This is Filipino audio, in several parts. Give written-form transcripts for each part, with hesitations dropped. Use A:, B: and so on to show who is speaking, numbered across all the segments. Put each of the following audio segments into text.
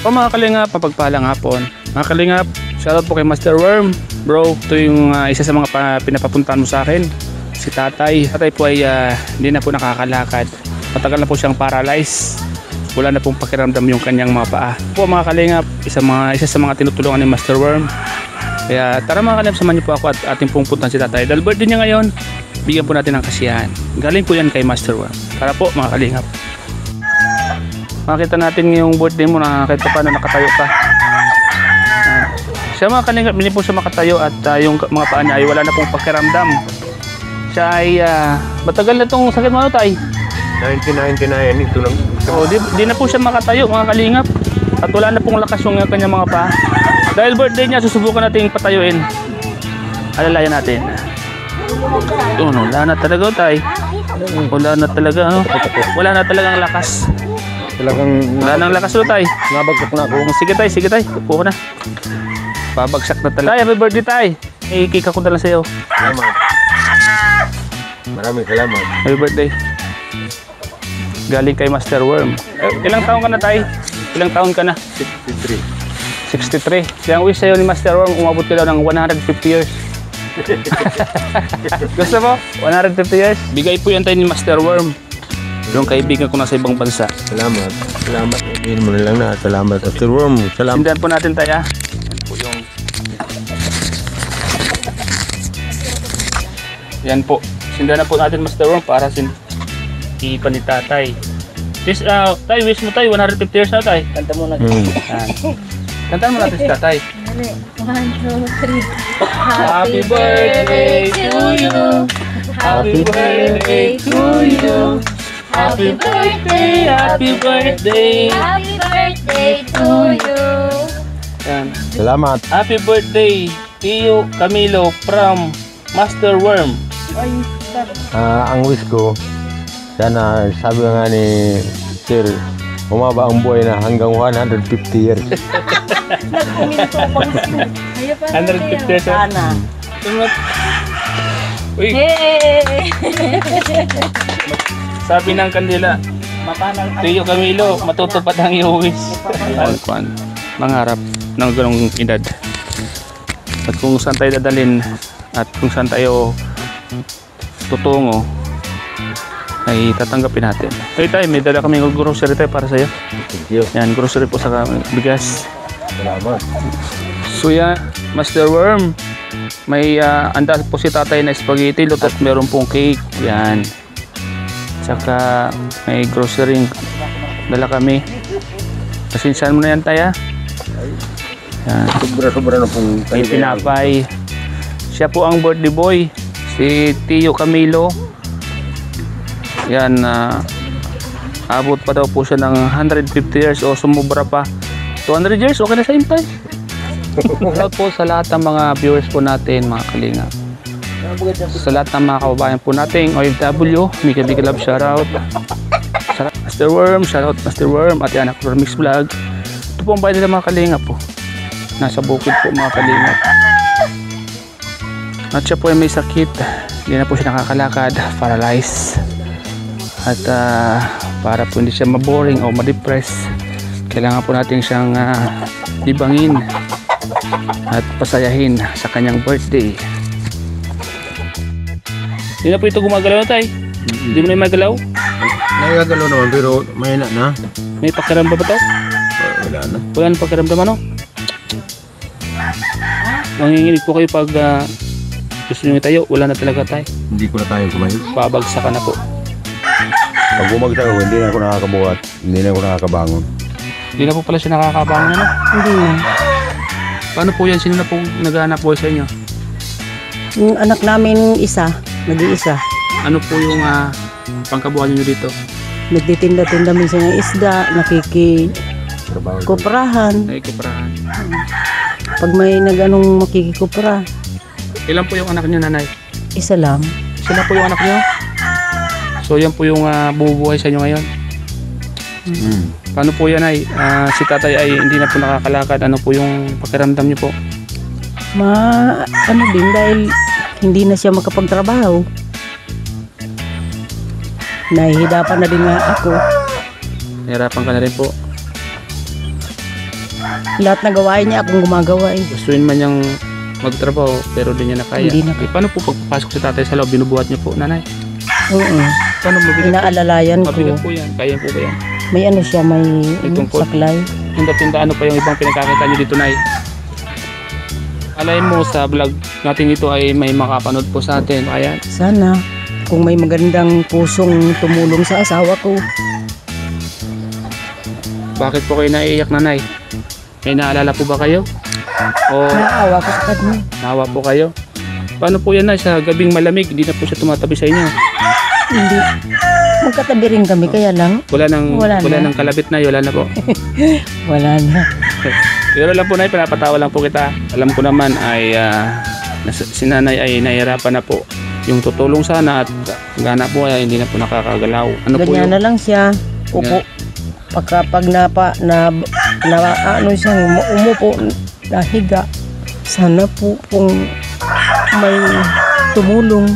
A: Po mga kalingap, mapagpalang hapon. Mga kalingap, shoutout po kay Master Worm. Bro, ito yung isa sa mga pinapapuntahan mo sa akin. Si Tatay. Tatay po ay hindi na po nakakalakad. Matagal na po siyang paralyzed. Wala na pong pakiramdam yung kanyang mga paa. Po mga kalingap, isa sa mga tinutulungan ni Master Worm. Kaya tara mga kalingap, samahan niyo po ako at ating pong puntahan si Tatay. Dahil birthday niya ngayon, bigyan po natin ng kasiyahan. Galing po yan kay Master Worm. Tara po mga kalingap. Makita natin yung birthday mo na kahit paano nakatayo ka. Siya mga kalingap, hindi po siya makatayo at yung mga paa niya ay wala na pong pakiramdam. Siya ay matagal na itong sakit mo, Tay?
B: 1999 ito lang.
A: Di na po siya makatayo mga kalingap. At wala na pong lakas yung kanyang mga paa. Dahil birthday niya, susubukan natin patayuin. Alalayan natin. Wala na talaga, Tay. Wala na talaga, ano? Wala na talagang lakas. Wala nang lakas, Tay.
B: Nabagsak na ako.
A: Sige, Tay. Upo ko na. Babagsak na talaga. Tay, happy birthday, Tay. Ikika ko na lang sa'yo.
B: Salamat. Maraming salamat.
A: Happy birthday. Galing kay Master Worm. Ilang taon ka na, Tay? Ilang taon ka na? 63. Kaya ang wish sa'yo ni Master Worm, umabot ka daw ng 150 years. Gusto mo? 150 years? Bigay po yan tayo ni Master Worm. Yung kaibigan ko nasa ibang bansa.
B: Salamat. Salamat. Hindi mo na lang na. Salamat. Master Worm. Salamat.
A: Sindahan po natin tayo. Yan po yung... Yan po. Sindahan na po natin Master Worm para ipan ni Tatay. This, Tay, wish mo tayo 150 years na, Tay. Kanta mo natin. Kantaan mo natin si Tatay.
C: 1, 2, 3.
A: Happy birthday to you. Happy birthday to you. Happy birthday, happy birthday.
C: Happy birthday to you.
A: Yan.
B: Salamat.
A: Happy birthday, Tio Camilo from Master Worm.
B: Ang wish ko, sana sabi nga ni Sir, umaba ang buhay na hanggang 150 years.
A: 150 years.
C: Sana.
A: Uy,
C: Hey!
A: sabi ng kandila, Tio Camilo, matutupad ang iyong wish. Mangarap ng ganong edad. At kung saan tayo dadalhin at kung saan tayo tutungo, ay tatanggapin natin. Hey Tay, may dala kami ng grocery tayo para sa'yo.
B: Thank you.
A: Yan, grocery po sa bigas.
B: Salamat.
A: So yan, Master Worm, may andas po si Tatay na spaghetti, lutot meron pong cake. Yan. Saka may grocery dala kami. Pasinsahan mo na yan, Tay, ha? Yan.
B: Sobra-sobra na pong
A: May tinapay. Siya po ang birthday boy, si Tio Camilo. Yan, abot pa daw po siya ng 150 years o sumubra pa. 200 years, okay na sa Tay. Shout po sa lahat ng mga viewers po natin, mga kalingap. Sa lahat ng mga kababayan po natin, OFW, Mika Big Love, shoutout. Master Worm, shoutout Master Worm, at Anak Mix Vlog. Ito po ang bayan nila mga kalingap po. Nasa bukid po mga kalingap. At siya po ay may sakit. Hindi na po siya nakakalakad, paralyzed. At para po hindi siya maboring o ma-depress, kailangan po natin siyang libangin at pasayahin sa kanyang birthday. Hindi na po ito gumagalaw, Tay. Hindi mo na yung magalaw?
B: Nagagalo naman pero mahina na.
A: May pakiramdam ba ito?
B: Wala na.
A: Wala na pakiramdam, ano? Nanginginig po kayo pag gusto nyo tayo. Wala na talaga, Tay.
B: Hindi ko na tayo kumain.
A: Babagsakan na po.
B: Pag bumagsak ako, hindi na ako nakakabuhat. Hindi na ako nakakabangon.
A: Hindi na po pala siya nakakabangon, ano?
C: Hindi na.
A: Paano po yan? Sino na po naghahanap po sa inyo?
C: Yung anak namin isa, nag-iisa.
A: Ano po yung pangkabuhan nyo dito?
C: Nagtitinda-tinda minsan ng isda,
B: Trabaho.
C: nakikikuprahan.
A: Ay, kuprahan.
C: Pag may nag-anong makikikupra,
A: Ilan po yung anak nyo, Nanay?
C: isa lang.
A: Sila po yung anak nyo? So yan po yung bumubuhay sa inyo ngayon. Paano po yan ay si Tatay ay hindi na po nakakalakad? Ano po yung pakiramdam nyo po?
C: Ano din dahil hindi na siya makapagtrabaho. Nahihidapan na din nga ako.
A: Nahirapan ka na rin po.
C: Lahat na gawain niya, akong gumagawa eh.
A: Gustuin man niyang magtrabaho pero di niya na kaya.
C: Hindi na kaya.
A: Paano po pagpapasok si tatay sa loob, binubuhat niyo po, nanay?
C: Oo.
A: Paano mabigat?
C: Inaalalayan
A: Mabigat
C: ko.
A: po yan. Kaya po ba yan?
C: May ano siya, may
A: tungkol.
C: saklay.
A: Tinda-tinda ano pa yung ibang pinagkakita niyo dito, nay? Alay mo sa vlog natin ito ay may makapanood po sa atin. Ayan.
C: Sana, kung may magandang pusong tumulong sa asawa ko.
A: Bakit po kayo naiiyak, nanay? May naalala po ba kayo? O
C: Naawa ko sa kanya.
A: nawa po kayo? Paano po yan, nay? Sa gabing malamig, hindi na po siya tumatabi sa inyo.
C: Hindi. Magkatabi rin kami, kaya lang,
A: Wala
C: Wala na.
A: nang kalabit na, wala na po.
C: wala na.
A: Pero lang po, nay, pinapatawa lang po kita. Alam ko naman ay si nanay ay nahihirapan na po. Yung tutulong sana at gana po ay hindi na po nakakagalaw. Ano po
C: Ganyan
A: yung
C: na lang siya. Upo. Pag ano siya, umupo, nahiga. Sana po kung may tumulong.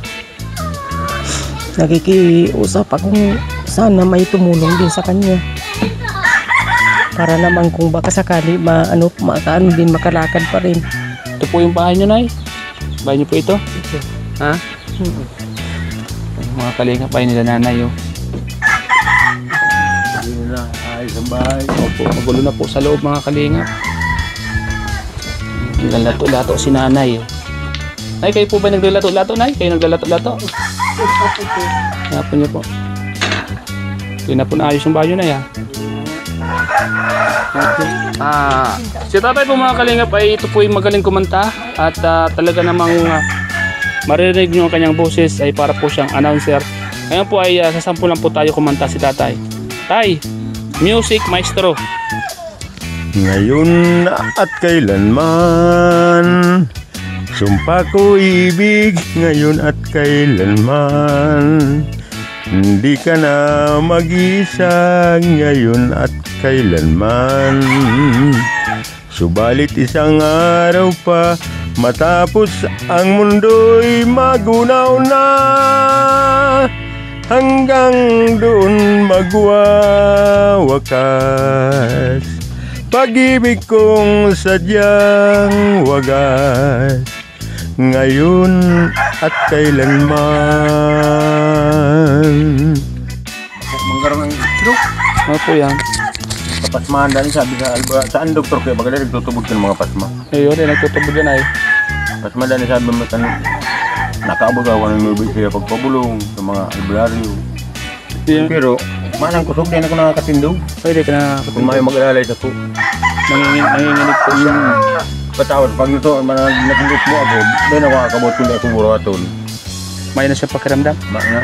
C: Nakikiusap akong sana may tumulong din sa kanya. Para naman kung baka sakali makaano din, makalakad pa rin.
A: Ito po yung bahay nyo, nay? Bahay nyo po ito? Ha? Mga kalingap bahay nila nanay, oh.
B: Hindi na ay sa bahay.
A: Opo, magulo na po sa loob, mga kalingap. Naglalato-lato si nanay, oh. Nay, kayo po ba naglalato-lato, nay? Kayo naglalato-lato? Hanapin niyo po. Hindi na po naayos yung bahay nyo, nay, ha? Si tatay po, mga kalingap, ay ito po yung magaling kumanta at talaga namang maririnig nyo ang kanyang boses ay para po siyang announcer. Ngayon po ay sasampu lang po tayo kumanta si tatay. Tay, music maestro.
B: Ngayon at kailanman, sumpa ko ibig ngayon at kailanman. Hindi ka na mag-isa ngayon at kailanman. Subalit isang araw pa matapos ang mundo'y magunaw na, hanggang doon magwawakas pag-ibig kong sadyang wagas ngayon at kailanman. Manggarang ang stroke.
A: Ano po yan?
B: Kapasmahan dahil sabi sa Alba, saan doktor kayo? Bagay nagtutubog ka ng mga pasma.
A: Ayun, nagtutubog yan ay.
B: Pasma dahil sabi mo, nakaabot ako ng nubig kaya pagpabulong sa mga albularyo. Pero, manang kusog din ako nakakatindog.
A: Pwede ka na
B: Kung may mag-alalay sa po.
A: nanginginig po siya.
B: Patawad, pag ito, natinggit mo ako, doon ako kakabot kundi ako buraton.
A: May na siya pakiramdam.
B: Mga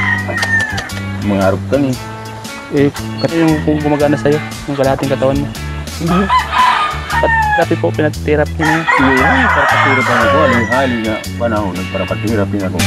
B: arap ka ni.
A: Kasi yung kung gumagana sa'yo, yung kalahating katawan mo.
B: Hindi.
A: At dati po pinatirap niya.
B: Hindi yan, para patirapan ako. Aling hali nga panahon, para patirapin ako.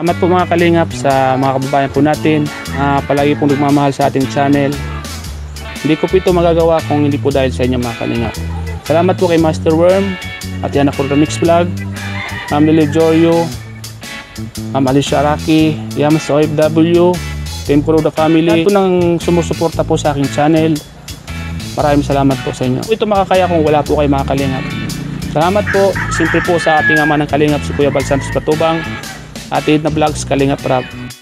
A: Salamat po mga kalingap sa mga kababayan po natin. Palagi pong nagmamahal sa ating channel. Hindi ko po ito magagawa kung hindi po dahil sa inyo mga kalingap. Salamat po kay Master Worm at Yana Mix Vlog, Ma'am Lily Jorio, Ma'am Alicia Araki, Yamas OFW, Team Kuroda Family. Lahat po nang sumusuporta po sa aking channel. Maraming salamat po sa inyo. Ito makakaya kung wala po kayo mga kalingap. Salamat po, simple po sa ating ama ng kalingap si Kuya Bal Santos Patubang, at Ed na Vlogs Kalingap Rap.